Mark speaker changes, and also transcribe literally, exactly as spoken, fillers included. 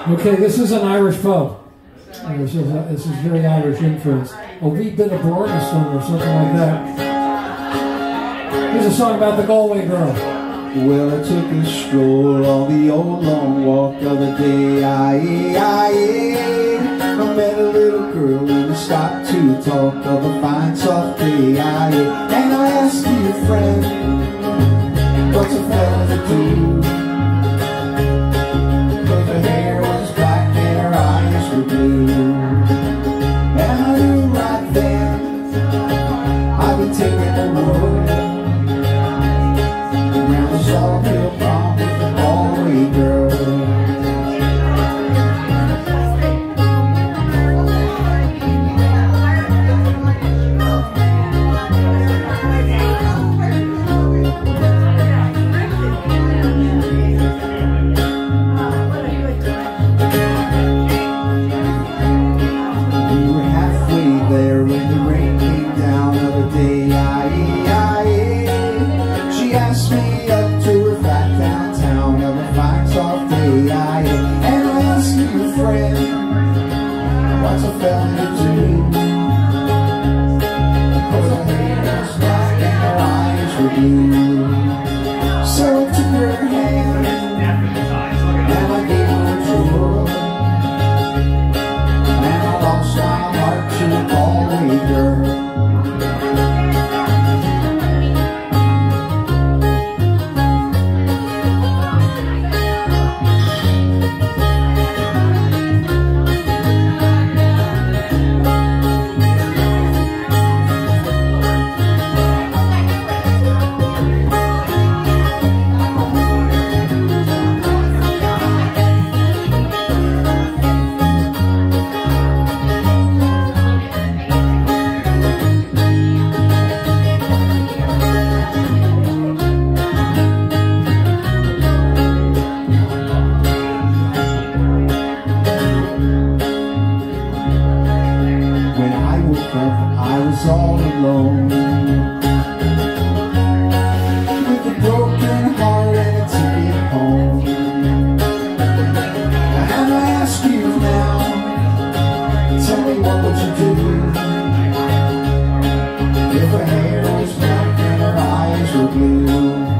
Speaker 1: Okay, this is an Irish pub. Uh, This is, a, this is very Irish influence. A wee bit of Borgeson or something like that. Here's a song about the Galway girl.
Speaker 2: Well, I took a stroll on the old long walk the other day. Aye, aye, I met a little girl and we stopped to talk of a fine soft day. Aye, and I asked you, friend, what's a fella to do? Cause her hair was black and her eyes were blue. And I knew right then I'd be taking the road around the Sawkill Prom with the Galway girl. What's a fella to do? Cause her hair was black and her eyes were blue. So I took her hand and I gave her a tour, and I lost my heart to a Galway girl. I was all alone with a broken heart and a ticket home. And I ask you now, tell me what would you do if her hair was black and her eyes were blue?